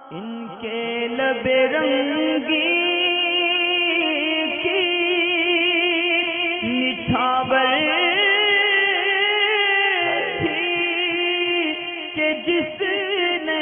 ان کے لب رنگی کی نچھاور تھی کہ جس نے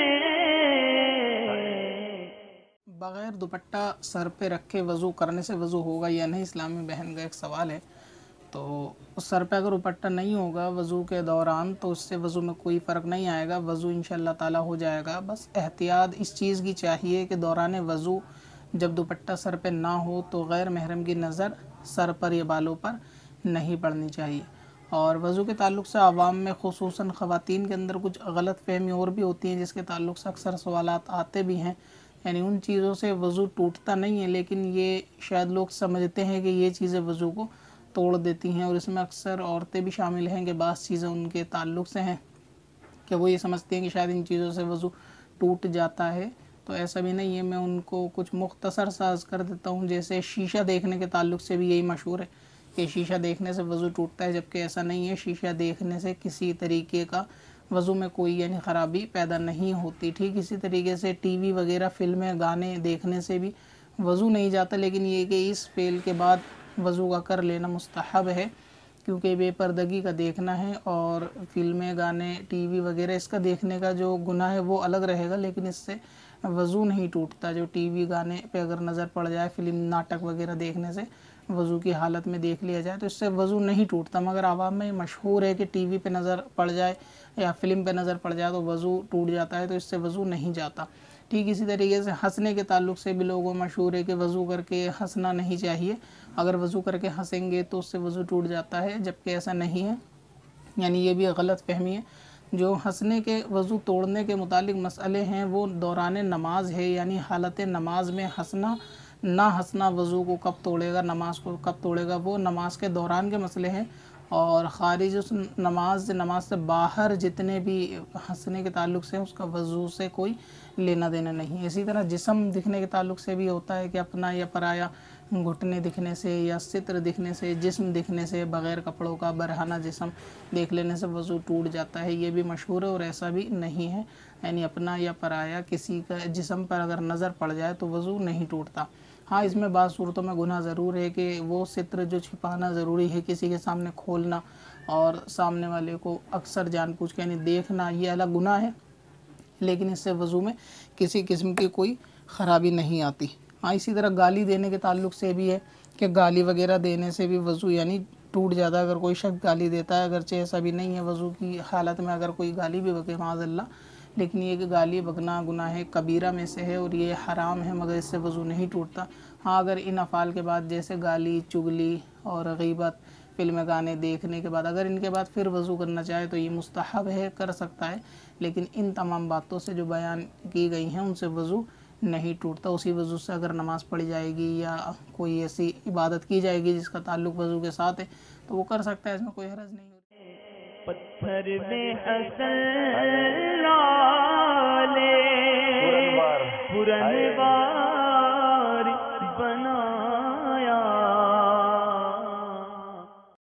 بغیر دوپٹہ سر پہ رکھے وضو کرنے سے وضو ہوگا یا نہیں؟ اسلامی بہن کا ایک سوال ہے۔ تو سر پہ اگر دوپٹہ نہیں ہوگا وضو کے دوران تو اس سے وضو میں کوئی فرق نہیں آئے گا، وضو انشاءاللہ تعالی ہو جائے گا۔ بس احتیاط اس چیز کی چاہیے کہ دوران وضو جب دوپٹہ سر پہ نہ ہو تو غیر محرم کی نظر سر پر یا بالوں پر نہیں پڑنی چاہیے۔ اور وضو کے تعلق سے عوام میں خصوصاً خواتین کے اندر کچھ غلط فہمی اور بھی ہوتی ہیں جس کے تعلق سے اکثر سوالات آتے بھی ہیں، یعنی ان چیزوں سے وضو ٹوٹتا نہیں ہے، لیکن یہ شاید لوگ سمجھتے ہیں کہ یہ چیزیں وضو کو توڑ دیتی ہیں، اور اس میں اکثر عورتیں بھی شامل ہیں کہ بعض چیزیں ان کے تعلق سے ہیں کہ وہ یہ سمجھتے ہیں کہ شاید ان چیزوں سے وضو ٹوٹ جاتا ہے۔ تو ایسا بھی نہیں ہے، میں ان کو کچھ مختصر ساز کر دیتا ہوں۔ جیسے شیشہ دیکھنے کے تعلق سے بھی یہی مشہور ہے کہ شیشہ دیکھنے سے وضو ٹوٹتا ہے، جبکہ ایسا نہیں ہے۔ شیشہ دیکھنے سے کسی طریقے کا وضو میں کوئی یعنی خرابی پیدا نہیں ہوتی۔ ٹھیک اسی طریقے سے ٹی وی وغیرہ فلمیں گانے دیکھنے سے بھی وضو نہیں جاتا، لیکن یہ کہ اس فعل کے بعد وضو کا کر لینا مستحب ہے، کیونکہ بے پردگی کا دیکھنا ہے، اور فلمیں گانے ٹی وی وغیرہ اس کا دیکھنے کا جو گناہ ہے وہ الگ رہے گا، لیکن اس سے وضو نہیں ٹوٹتا۔ جو ٹی وی گانے پہ اگر نظر پڑ جائے، فلم ناٹک وغیرہ دیکھنے سے وضو کی حالت میں دیکھ لیا جائے تو اس سے وضو نہیں ٹوٹتا، مگر عوام میں مشہور ہے کہ ٹی وی پہ نظر پڑ جائے یا فلم پہ نظر پڑ جائے تو وضو ٹوٹ جاتا ہے، تو اس سے وضو نہیں جاتا۔ ٹھیک اسی طریقے سے ہنسنے کے تعلق سے بھی لوگوں مشہور ہے کہ وضو کر کے ہنسنا نہیں چاہیے، اگر وضو کر کے ہنسیں گے تو اس سے وضو ٹوٹ جاتا ہے، جبکہ ایسا نہیں ہے، یعنی یہ بھی غلط فہمی ہے۔ جو ہنسنے کے وضو توڑنے کے متعلق مسئلے ہیں وہ دوران نماز ہے، یعنی حالت نماز میں ہنسنا نہ ہنسنا وضو کو کب توڑے گا، نماز کو کب توڑے گا، وہ نماز کے دوران کے مسئلے ہیں، اور خارج اس نماز سے باہر جتنے بھی ہنسنے کے تعلق سے اس کا وضو سے کوئی لینا دینا نہیں۔ اسی طرح جسم دکھنے کے تعلق سے بھی ہوتا ہے کہ اپنا یا پرایا گھٹنے دکھنے سے یا ستر دکھنے سے، جسم دکھنے سے، بغیر کپڑوں کا برہنہ جسم دیکھ لینے سے وضو ٹوٹ جاتا ہے، یہ بھی مشہور ہے، اور ایسا بھی نہیں ہے، یعنی اپنا یا پرایا کسی کا جسم پر اگر نظر پڑ جائے تو وضو نہیں ٹوٹتا۔ ہاں اس میں بعض صورتوں میں گناہ ضرور ہے کہ وہ ستر جو چھپانا ضروری ہے کسی کے سامنے کھولنا اور سامنے والے کو اکثر جان بوجھ کے یعنی دیکھنا، یہ الگ گناہ ہے، لیکن اس سے وضو میں کسی قسم کی کوئی خرابی نہیں آتی۔ ہاں اسی طرح گالی دینے کے تعلق سے بھی ہے کہ گالی وغیرہ دینے سے بھی وضو یعنی ٹوٹ جاتا ہے، اگر کوئی شخص گالی دیتا ہے، اگرچہ ایسا بھی نہیں ہے وضو کی حالت میں اگر کوئی گالی بھی بکے معاذ اللہ، لیکن یہ کہ گالی بکنا گناہ کبیرہ میں سے ہے اور یہ حرام ہے، مگر اس سے وضو نہیں ٹوٹتا۔ ہاں اگر ان افعال کے بعد جیسے گالی، چغلی اور غیبت، فلم گانے دیکھنے کے بعد اگر ان کے بعد پھر وضو کرنا چاہے تو یہ مستحب ہے، کر سکتا ہے، لیکن ان تمام باتوں سے جو بیان کی گئی ہیں ان سے وضو نہیں ٹوٹتا۔ اسی وضو سے اگر نماز پڑھی جائے گی یا کوئی ایسی عبادت کی جائے گی جس کا تعلق وضو کے ساتھ ہے تو وہ کر سکتا ہے، اس میں کوئی حرج نہیں ہوتی۔ پتھر میں حسن لالے پرن